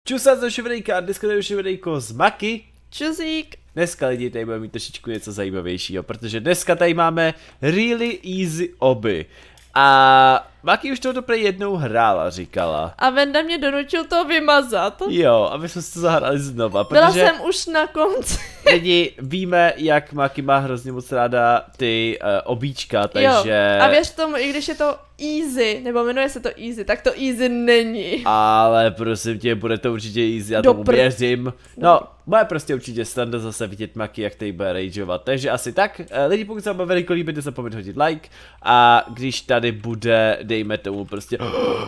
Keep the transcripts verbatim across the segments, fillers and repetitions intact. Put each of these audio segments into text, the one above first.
Čus, z našeho videjka, dneska tady už je videjko z Maki. Čusík. Dneska lidi tady budeme mít trošičku něco zajímavějšího, protože dneska tady máme Really Easy Oby. A Maki už to prý jednou hrála, říkala. A Venda mě donutil to vymazat. Jo, aby jsme si to zahrali znova, protože... Byla jsem už na konci. Lidi, víme, jak Maki má hrozně moc ráda ty uh, obíčka, takže... Jo, a věř tomu, i když je to easy, nebo jmenuje se to easy, tak to easy není. Ale prosím tě, bude to určitě easy, já Do tomu pr... věřím. No, bude prostě určitě standa zase vidět Maki, jak tady bude rageovat. Takže asi tak. Lidi, pokud se vám veliko líbí, nezapomeňte hodit like. A když tady bude, dejme tomu prostě...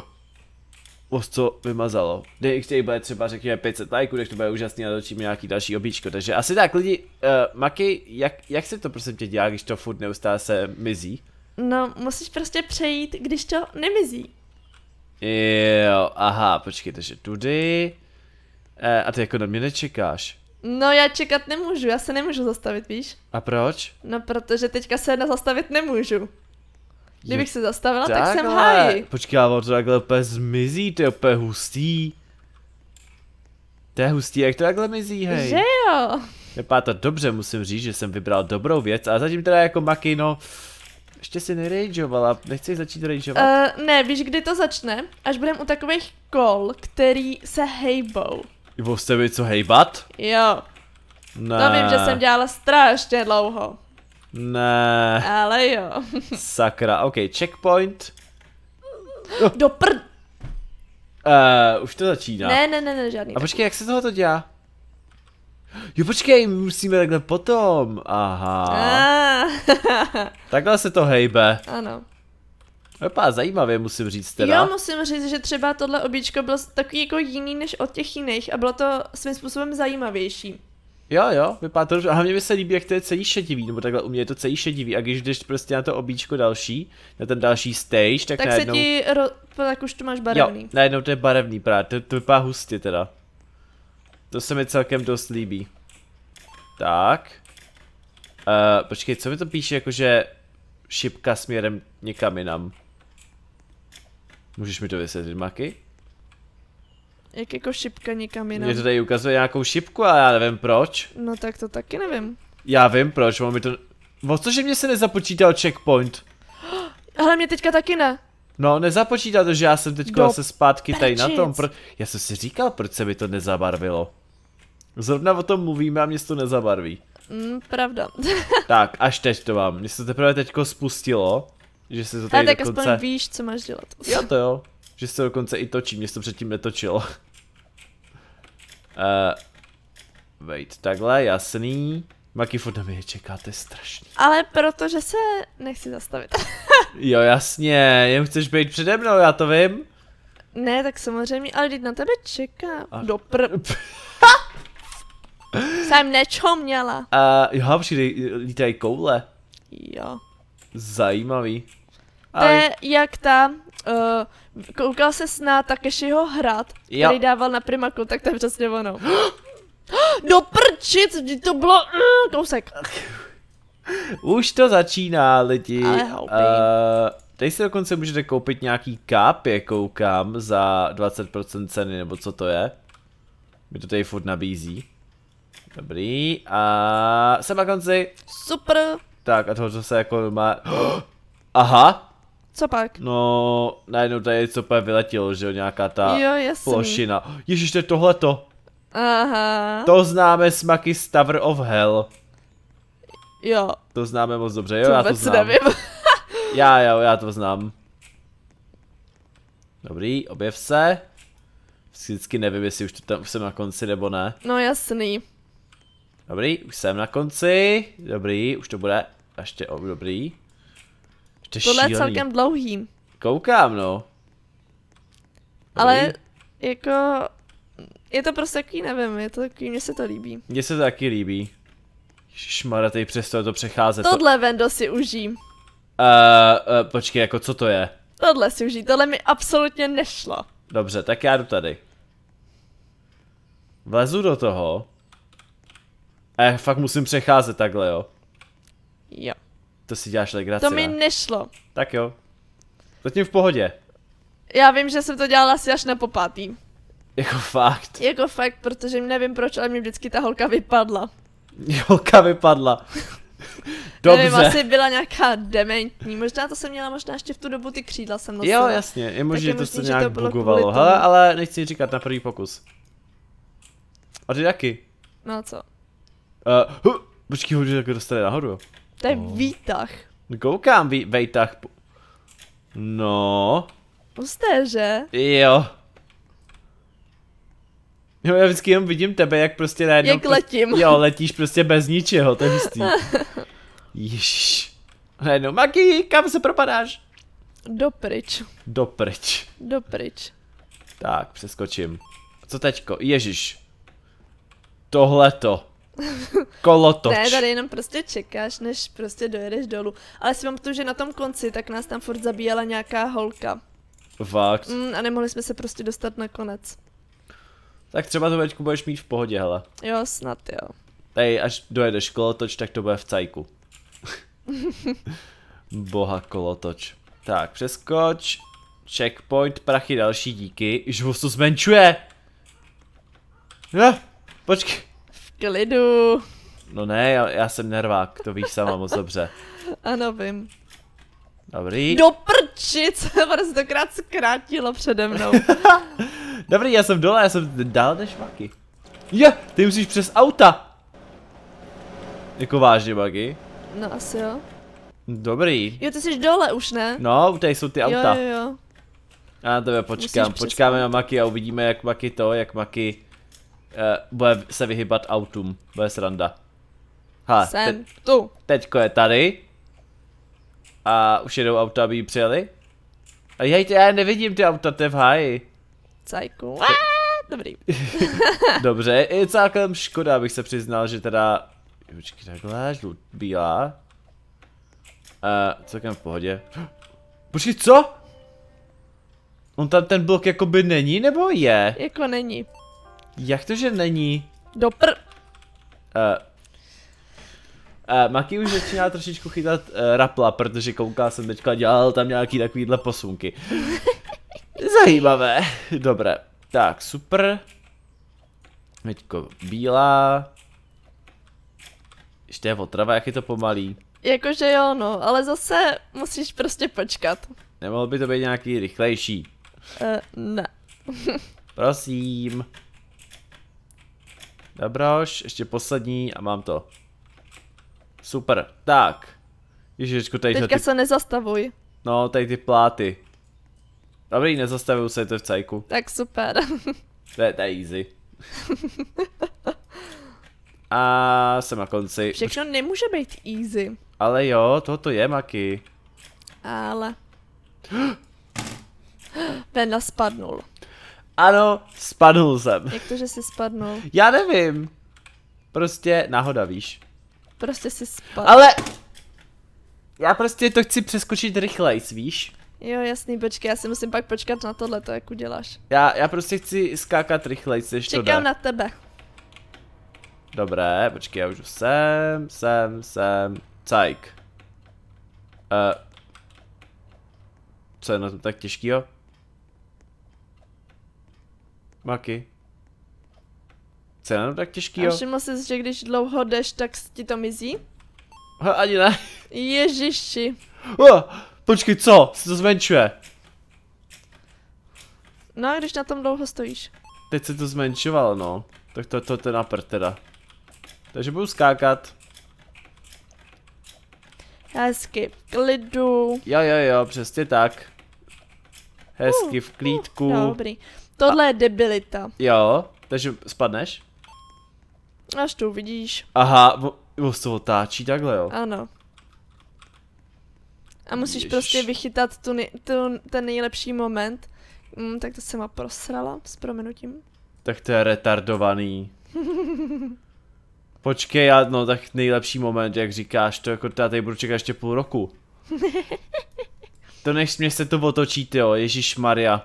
Os co vymazalo. Když tady bude třeba řekněme pět set lajků, tak to bude úžasný a natočíme nějaký další obíčko. Takže asi tak, lidi, uh, Maki, jak, jak se to prosím tě dělá, když to furt neustále se mizí? No, musíš prostě přejít, když to nemizí. Jo, aha, počkej, takže tudy. E, a ty jako na mě nečekáš. No, já čekat nemůžu, já se nemůžu zastavit, víš? A proč? No, protože teďka se na zastavit nemůžu. Kdybych jo, se zastavila, takhle. tak jsem v háji. Počkej, ale to takhle úplně zmizí, to je úplně hustý. To je hustý, jak to takhle mizí, hej. Že jo? Vypadá to dobře, musím říct, že jsem vybral dobrou věc, ale zatím teda jako Maki, no... Ještě si nerageovala, nechceš začít rageovat? Uh, ne, víš, kdy to začne? Až budem u takových kol, který se hejbou. Vy jste mi co hejbat? Jo. Ne. To vím, že jsem dělala strašně dlouho. Ne. Ale jo. Sakra, ok, checkpoint. Do prd... Uh, už to začíná. Ne, ne, ne, ne, žádný. A počkej, jak se toho to dělá? Jo, počkej, my musíme takhle potom. Aha. Ah. Takhle se to hejbe. Ano. Vypadá zajímavě, musím říct teda. Jo, musím říct, že třeba tohle obíčko bylo takový jako jiný než od těch jiných a bylo to svým způsobem zajímavější. Jo, jo, vypadá to dobře. A hlavně mi se líbí, jak to je celý šedivý, nebo takhle u mě je to celý šedivý. A když jdeš prostě na to obíčko další, na ten další stage, tak, Tak najednou... se ti, ro... tak už to máš barevný. Jo, najednou to je barevný právě, to, to vypadá hustě teda. To se mi celkem dost líbí. Tak. Uh, počkej, co mi to píše, jakože šipka směrem někam jinam. Můžeš mi to vysvětlit, Maki? Jak jako šipka někam jinam. Mě to tady ukazuje nějakou šipku, ale já nevím proč. No tak to taky nevím. Já vím proč, mám mi to... O co, že mě se nezapočítal checkpoint? Ale mě teďka taky ne. No, nezapočítal to, že já jsem teďko zase zpátky tady na tom. Pro... Já jsem si říkal, proč se mi to nezabarvilo. Zrovna o tom mluvíme a mě se to nezabarví. Mm, pravda. Tak, až teď to mám. Mně se to teprve teďko spustilo. Že se to Ale tady tak dokonce... aspoň víš, co máš dělat. Jo, to jo. Že se to dokonce i točí, mě se to předtím netočilo. uh, wait, takhle, jasný. Maki furt na mě čeká, to je strašný. Ale protože se nechci zastavit. Jo, jasně, jen chceš být přede mnou, já to vím. Ne, tak samozřejmě, ale teď na tebe čeká. A... Do pr... Jsem nečoměla. Uh, jo, přijde, lítají koule. Jo. Zajímavý. To je jak ta, uh, koukal ses na Takeshiho hrad, Jo. který dával na Primaku, tak to je přesně ono. Do prčic, vždy to bylo uh, kousek. Už to začíná, lidi. Ale hloupý. Uh, tady si dokonce můžete koupit nějaký kápě, koukám, za dvacet procent ceny, nebo co to je. Mi to tady furt nabízí. Dobrý, a jsem na konci. Super. Tak a tohle se jako má... Aha. Co pak? No, najednou tady co úplně vyletělo, že jo, nějaká ta Jo, jasný. plošina. Ježiš, to je tohleto. Aha. To známe s Maki z Tower of Hell. Jo. To známe moc dobře, jo, To já to vůbec znám. nevím. Já, jo, já to znám. Dobrý, objev se. Vždycky nevím, jestli už, to tam, už jsem na konci nebo ne. No jasný. Dobrý, už jsem na konci. Dobrý, už to bude. Ještě, oh, dobrý. Ještě Tohle je šílený. celkem dlouhý. Koukám, no. Dobrý. Ale jako... Je to prostě takový, nevím, je to takový, mně se to líbí. Mně se to taky líbí. Šmara, tady přesto to přecházet. Tohle Vendo si užij. To... Uh, uh, počkej, jako co to je? Tohle si užij, tohle mi absolutně nešlo. Dobře, tak já jdu tady. Vlezu do toho. A já fakt musím přecházet takhle, jo. Jo. To si děláš legraci, To mi ne? nešlo. Tak jo. Zatím v pohodě. Já vím, že jsem to dělala asi až na popátý. Jako fakt. Jako fakt, protože nevím proč, ale mě vždycky ta holka vypadla. Holka vypadla. Dobře. Nevím, asi byla nějaká dementní, možná to jsem měla, možná ještě v tu dobu ty křídla jsem nosila. Jo, jasně, je možné, že to se že nějak to bylo bugovalo. kvůli Hele, tomu. ale nechci říkat na první pokus. A ty taky. No co? Uh, huh, počkej, hodně tak dostane nahoru. To je Oh. výtah. Koukám, vý, vejtah. No. Husté, že? Jo. Jo, já vždycky jenom vidím tebe, jak prostě najednou... Jak letím. Jo, letíš prostě bez ničeho, to je hustý. Ježiš. Najednou, Maki, kam se propadáš? Dopryč. Dopryč. Dopryč. Tak, přeskočím. Co teďko? Ježiš. Tohleto. Kolotoč. Ne, tady jenom prostě čekáš, než prostě dojedeš dolů. Ale si pamatuju, že na tom konci, tak nás tam furt zabíjela nějaká holka. Fakt. Mm, a nemohli jsme se prostě dostat na konec. Tak třeba to teďku budeš mít v pohodě, hele. Jo, snad jo. Tady, až dojedeš kolotoč, tak to bude v cajku. Boha kolotoč. Tak, přeskoč. Checkpoint, prachy, další díky. Už to zmenšuje. Ja, počkej. V klidu. No ne, já, já jsem nervák, to víš sama moc dobře. Ano, vím. Dobrý. Do prči, co prostě tokrát zkrátilo přede mnou. Dobrý, já jsem dole, já jsem dál než Maki. Je, ty musíš přes auta. Jako vážně, Maki. No asi jo. Dobrý. Jo, ty jsi dole už, ne? No, tady jsou ty auta. Jo, jo, jo. Já na tebe počkám, Musíš počkáme přestat. na Maki a uvidíme, jak Maki to, jak Maki uh, bude se vyhybat autům. Bude sranda. Ha, te Jsem tu. teďko je tady. A už jedou auta, aby ji přijeli. A jej, já nevidím ty auta, to je v háji. Cajku. Aaaa, dobrý. Dobře, je celkem škoda, abych se přiznal, že teda... Počkej, takhle, žlut, bílá. Uh, celkem v pohodě. Počkej, co? On tam ten blok jakoby není, nebo je? Jako není. Jak to, že není? Do pr... Uh, uh, Maki už začíná trošičku chytat uh, rapla, protože koukal jsem teďka, dělal tam nějaký takovýhle posunky. Zajímavé. Dobré. Tak, super. Teďko bílá. Ještě je otrava, jak je to pomalý. Jakože jo, no, ale zase musíš prostě počkat. Nemohl by to být nějaký rychlejší. Uh, ne. Prosím. Dobroš, ještě poslední a mám to. Super, tak. Ježičku, tady Teďka ty... se nezastavuj. No, tady ty pláty. Dobrý, nezastavuju se, to je v cajku. Tak super. To je, to je easy. A jsem na konci. Všechno nemůže být easy. Ale jo, tohoto je, Maki. Ale... Venda spadnul. Ano, spadnul jsem. Jak to, že jsi spadnul? Já nevím. Prostě náhoda, víš. Prostě jsi spadl. Ale... Já prostě to chci přeskočit rychlejc, víš. Jo, jasný, počkej, já si musím pak počkat na tohleto, jak uděláš. Já, já prostě chci skákat rychlejc, než to jde. Čekám na tebe. Dobré, počkej, já už jdu sem, sem, sem, cajk. Uh, co je na tom tak těžkýho? Maki. Co je na tom tak A těžkýho? všiml jsi, že když dlouho jdeš, tak ti to mizí? Ha, ani ne. Ježiši. Oh, počkej, co? Se to zmenšuje. No a když na tom dlouho stojíš? Teď se to zmenšovalo, no. Tak to, to, to je na prd teda. Takže budu skákat. Hezky, v klidu. Jo, jo, jo, přesně tak. Hezky v klídku. Dobrý. Tohle je debilita. Jo, takže spadneš? Až tu uvidíš. Aha, on se otáčí takhle, jo. Ano. A musíš Ježiš. prostě vychytat tu, nej- tu, ten nejlepší moment. Mm, tak to jsem ma prosrala s prominutím. Tak to je retardovaný. Počkej, já, no tak nejlepší moment, jak říkáš, to jako já tady budu čekat ještě půl roku. To než mě se to otočí, jo, Ježíš Maria.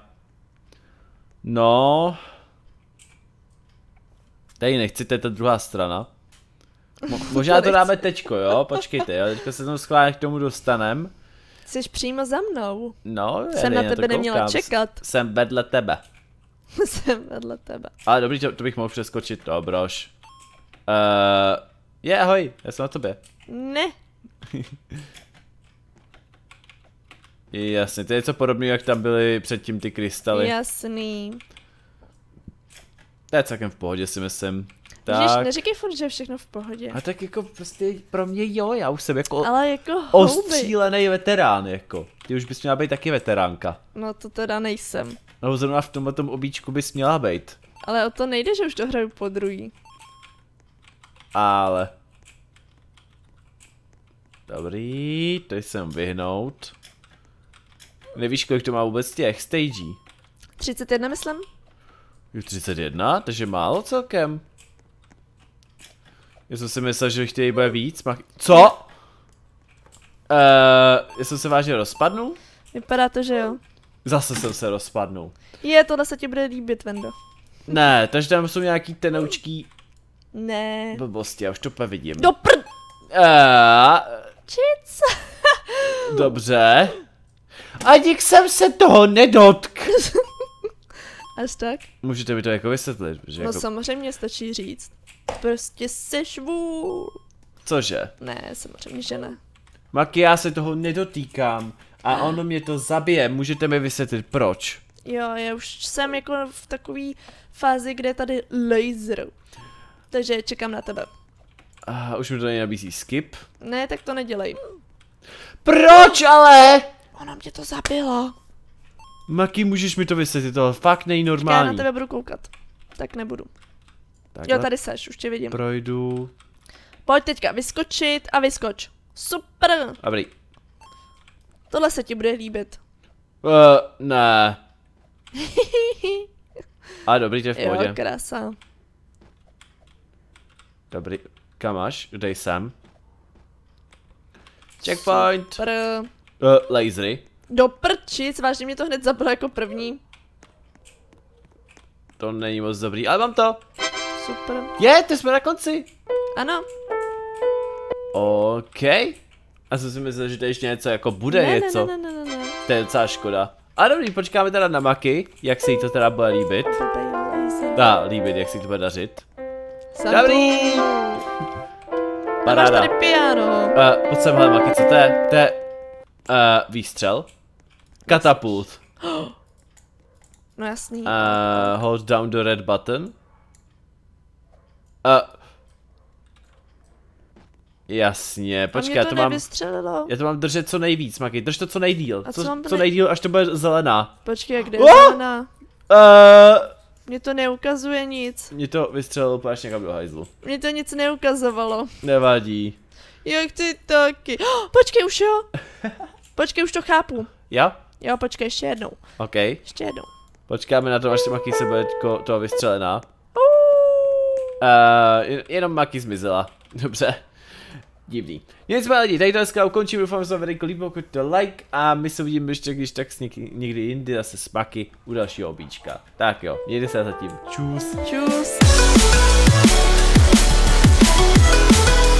No. Tady nechci, to je ta druhá strana. Mo možná to dáme tečko, jo, počkejte, jo, teďka se tam schválně k tomu dostanem. Jsi přímo za mnou. No, Jsem já na to tebe neměla koukám. čekat. Jsem vedle tebe. Jsem vedle tebe. Ale dobrý, to, to bych mohl přeskočit, dobroš. Uh, je, ahoj, já jsem na tobě. Ne. Jasně, to je něco podobného, jak tam byly předtím ty krystaly. Jasný. To je celkem v pohodě, si myslím. Víš, Tak. neříkej furt, že je všechno v pohodě. A tak jako prostě pro mě jo, já už jsem jako Ale jako houby. ostřílený veterán, jako. Ty už bys měla být taky veteránka. No to teda nejsem. No zrovna v tomhle tom obíčku bys měla být. Ale o to nejde, že už to hraju po druhý. Ale. Dobrý, to jsem vyhnout. Nevíš, kolik to má vůbec těch stagí? třicet jedna myslím? Jo, třicet jedna, takže málo celkem. Já jsem si myslel, že chtějí bude víc. Mach... Co? Uh, já jsem se vážně rozpadnul? Vypadá to, že jo. Zase jsem se rozpadnul. Je, tohle se ti bude líbit, Vendo. Ne, takže tam jsou nějaký tenoučký Ne. blbosti, já už to úplně vidím. Do prd... Uh, Čic. dobře. Ani jsem se toho nedotkl. Až tak? Můžete mi to jako vysvětlit, že No jako... samozřejmě stačí říct. Prostě seš vůl. Cože? Ne, samozřejmě, že ne. Maki, já se toho nedotýkám. A ono mě to zabije, můžete mi vysvětlit proč? Jo, já už jsem jako v takové fázi, kde je tady laser. Takže čekám na tebe. Uh, už mi to nenabízí skip. Ne, tak to nedělej. Proč ale? Ono mě to zabilo. Maki, můžeš mi to vysvětlit, to fakt není Já na normální. tebe budu koukat. Tak nebudu. Takhle Jo, tady seš, už tě vidím. projdu. Pojď teďka vyskočit a vyskoč. Super. Dobrý. Tohle se ti bude líbit. Uh, ne. A dobrý, to je v pohodě. Jo, krása. Dobrý. Kam máš? Kde jsem? Checkpoint. Super. Uh, lasery. Do prčic, vážně mě to hned zabilo jako první. To není moc dobrý, ale mám to. Super. Je, to jsme na konci. Ano. OK. A jsem si myslel, že to ještě něco jako bude ne, něco. Ne, ne, ne, ne, ne. To je docela škoda. A dobrý, počkáme teda na Maki, jak se jí to teda bude líbit. Dá, líbit, jak se jí to bude dařit. Santu. Dobrý. A máš Paráda. tady piano. Uh, pojď sem, hele, Maki, co to je? To je uh, výstřel. Katapult. No jasný. Uh, hold down the red button. Uh, jasně, počkej, a já mě to to mám... nevystřelilo. Já to mám držet co nejvíc, Maki, drž to co nejdíl. A co Co, mám co tady- nejdíl, až to bude zelená. Počkej, kde je Oh! zelená? Uh, Mně to neukazuje nic. mě to vystřelilo úplně až někam do hajzlu. Mně to nic neukazovalo. Nevadí. Jak ty taky. Oh, počkej, už jo. Počkej, už to chápu. Jo? Jo, počkej, ještě jednou. OK. Ještě jednou. Počkáme na to, až se Maki se bude tko- toho vystřelená. Uh. Uh, jen- jenom Maki zmizela. Dobře. Divný. Nicméně lidi, tady to dneska ukončím, doufám, že se vám video líbilo, pokud to like a my se uvidíme ještě když tak s někdy, někdy jindy zase s Maki u dalšího obíčka. Tak jo, mějte se zatím. Čus. Čus.